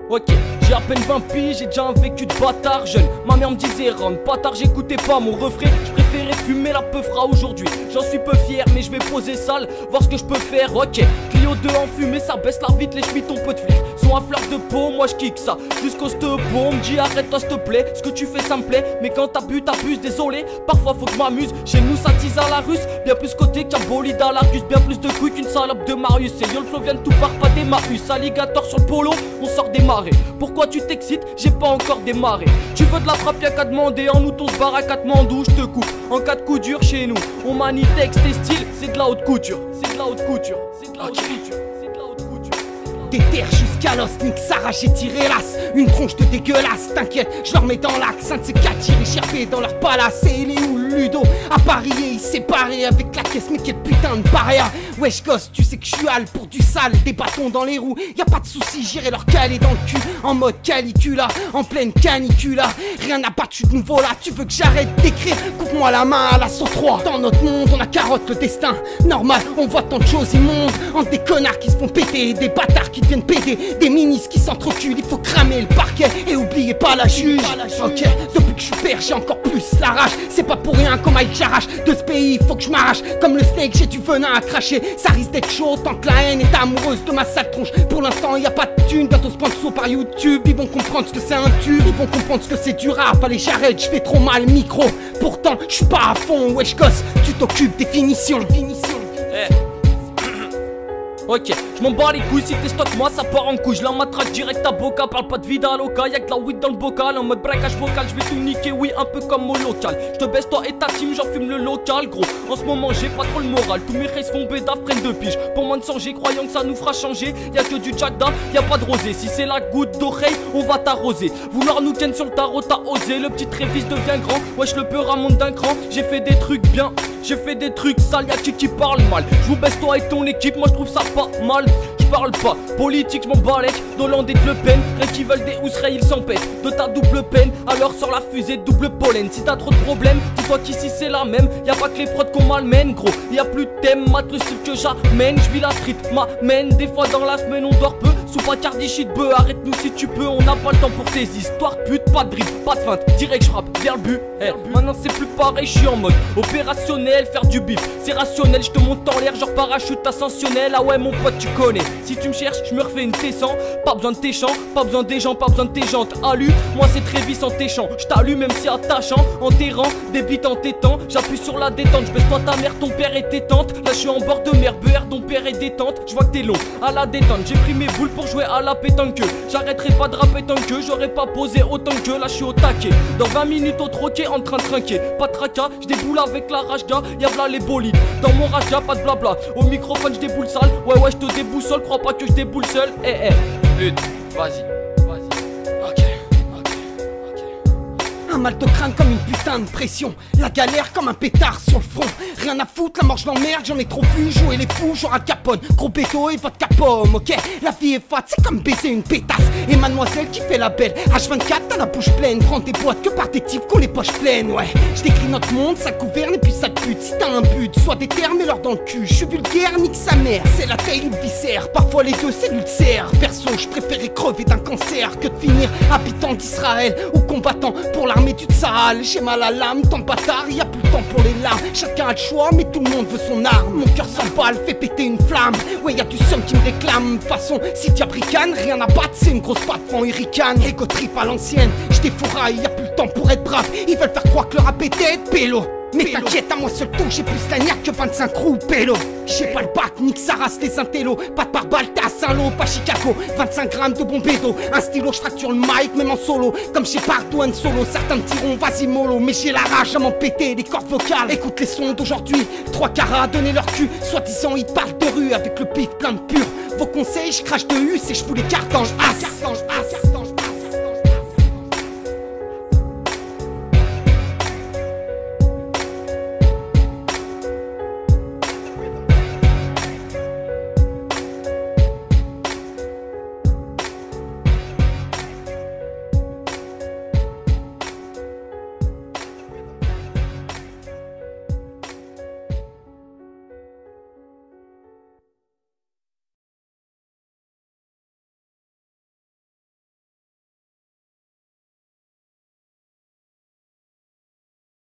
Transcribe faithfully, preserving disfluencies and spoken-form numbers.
Ok, j'ai à peine vingt piges, j'ai déjà un vécu de bâtard jeune. Ma mère me disait Ron, bâtard j'écoutais pas mon refrain. Je préférais fumer la peufra aujourd'hui. J'en suis peu fier mais je vais poser sale, voir ce que je peux faire. Ok, Clio deux en fumée, ça baisse la vite, les chemises ton peu de flic sont à fleur de peau, moi je kick ça jusqu'au stepo. On me dit arrête-toi s'il te plaît, ce que tu fais ça me plaît. Mais quand t'as bu t'abuses, désolé, parfois faut que je m'amuse. Chez nous ça tise à la russe, bien plus côté qu'un bolide à l'Argus. Bien plus de couilles qu'une salope de Marius. Et yo le flow vient de tout part, pas des Marus. Alligator sur le polo, on sort des marées. Pourquoi tu t'excites, j'ai pas encore démarré. Tu veux de la frappe, y'a qu'à demander. En nous on se barre à Katmandou, je te coupe. En cas de coup dur chez nous, on manie texte et style, c'est de la haute couture. C'est de la haute couture, c'est de la haute couture. Déterre jusqu'à l'os, nique Sarah, j'ai tiré l'as. Une tronche de dégueulasse, t'inquiète, je leur mets dans l'axe. Un de ces quatre tirés cherpés dans leur palace. Et il est où Ludo? À parier, il s'est barré avec la caisse, mais quel putain de paria. Wesh gosse, tu sais que je suis hal pour du sale, des bâtons dans les roues. Y'a pas de soucis, j'irai leur caler dans le cul. En mode calicula, en pleine canicula. Rien n'a battu de nouveau là, tu veux que j'arrête d'écrire? Coupe-moi la main à l'assaut trois. Dans notre monde, on a carotte le destin. Normal, on voit tant de choses immondes. Entre des connards qui se font péter, des bâtards qui viennent péter, des ministres qui s'entreculent. Il faut cramer le parquet et oubliez pas la juge. Ok, depuis que je suis père j'ai encore plus la rage. C'est pas pour rien qu'on Mike j'arrache de ce pays, faut que je m'arrache. Comme le snake j'ai du venin à cracher. Ça risque d'être chaud tant que la haine est amoureuse de ma sale tronche. Pour l'instant y a pas de thune, bientôt sponsor par YouTube. Ils vont comprendre ce que c'est un tube, ils vont comprendre ce que c'est du rap. Allez j'arrête, je fais trop mal micro. Pourtant je suis pas à fond, wesh gosse, tu t'occupes des finitions. Hey. Ok, je m'en bats les couilles, si t'es stock moi ça part en couille. Je la matraque direct à Boca, parle pas de vida loca. Y'a que la weed dans le bocal, en mode braquage vocal. Je vais tout niquer, oui, un peu comme au local. Je te baisse toi et ta team, j'en fume le local. Gros, en ce moment j'ai pas trop le moral. Tous mes races font bédaf, prennent deux piges. Pour moins de sang, j'ai croyant que ça nous fera changer. Y'a que du Jagda, y'a pas de rosé. Si c'est la goutte d'oreille, on va t'arroser. Vouloir nous tienne sur le tarot, t'as osé. Le petit Trévis devient grand, wesh le peur monte d'un cran. J'ai fait des trucs bien, j'ai fait des trucs sales, y'a qui qui parle mal. Je vous baisse toi et ton équipe, moi je trouve ça pas mal. Je parle pas politique, je m'en balèque d'Hollande et de Le Pen. Rien qui veulent des Ousseray, ils s'en pètent de ta double peine. Alors sors la fusée double pollen. Si t'as trop de problèmes, dis-toi qu'ici c'est la même. Y'a pas que les prods qu'on malmène gros. Y'a plus de thème, mate le style que j'amène. J'vis la street, m'amène. Des fois dans la semaine on dort peu. Sous Bacardi shit beu, arrête-nous si tu peux. On n'a pas le temps pour tes histoires pute. Pas de dribble, pas de feinte, direct j'frappe vers le but. Hey, maintenant c'est plus pareil, je suis en mode opérationnel, faire du bif. C'est rationnel, je te monte en l'air genre parachute ascensionnel. Ah ouais mon pote tu connais. Si tu me cherches, je me refais une T cent. Pas besoin de tes champs, pas besoin des gens, pas besoin de tes jantes. Allu, moi c'est très vite en tes champs. Je t'allume même si attachant, enterrant, débite en tétant. J'appuie sur la détente, je baisse toi ta mère, ton père et tes tantes. Là je suis en bord de mer, B R ton père est détente. Je vois que t'es long à la détente, j'ai pris mes boules pour jouer à la pétanque. J'arrêterai pas de rapper tant que j'aurais pas posé autant que là je suis au taquet. Dans vingt minutes au troquet en train de trinquer. Pas de tracas, je déboule avec la rage gars, y'a v'là les bolides. Dans mon rage y'a pas de blabla. Au microphone je déboule sale, ouais ouais je te déboussole, crois pas que je déboule seul. Eh eh, lutte, vas-y. Un mal de crâne comme une putain de pression. La galère comme un pétard sur le front. Rien à foutre, la marche d'emmerde, j'en ai trop vu. Jouer les fous, genre Al Capone. Gros béto et vodka pomme, ok. La vie est fat, c'est comme baiser une pétasse. Et mademoiselle qui fait la belle H vingt-quatre, t'as la bouche pleine. Prends tes boîtes que par des types qu'on les poches pleines, ouais. J'décris notre monde, ça gouverne et puis ça te pute. Si t'as un but, soit des termes et leur dans le cul. J'suis vulgaire, nique sa mère. C'est la taille ou le viscère, parfois les deux c'est l'ulcère. Perso, j'préférais crever d'un cancer que de finir habitant d'Israël ou combattant pour l'armée du Tsahal. J'ai mal à l'âme, tant de bâtard, y'a plus le temps pour les larmes. Chacun a le choix, mais tout le monde veut son arme. Mon cœur s'emballe, fait péter une flamme. Ouais, y'a du seum qui me réclame. De façon, si t'y bricane, rien à battre, c'est une grosse patte quand hurricane. Ego trip à l'ancienne, j'défouraille, y'a plus le temps pour être brave. Ils veulent faire croire que le rap est tête, pélo. Mais t'inquiète, à moi seul tour, j'ai plus la niaque que vingt-cinq roues, pélo. J'ai pas le bac, nique sa race, les intellos. Pas de pare-balles, t'es à Saint-Lô, pas Chicago. vingt-cinq grammes de bon bédo. Un stylo, j'fracture le mic, même en solo. Comme chez Partout and Solo, certains me diront vas-y mollo. Mais j'ai la rage à m'en péter, les cordes vocales. Écoute les sons d'aujourd'hui, trois carats, donner leur cul. Soi-disant, ils parlent de rue avec le pif plein de pur. Vos conseils, j'crache de husse et j'fous les cartes en as.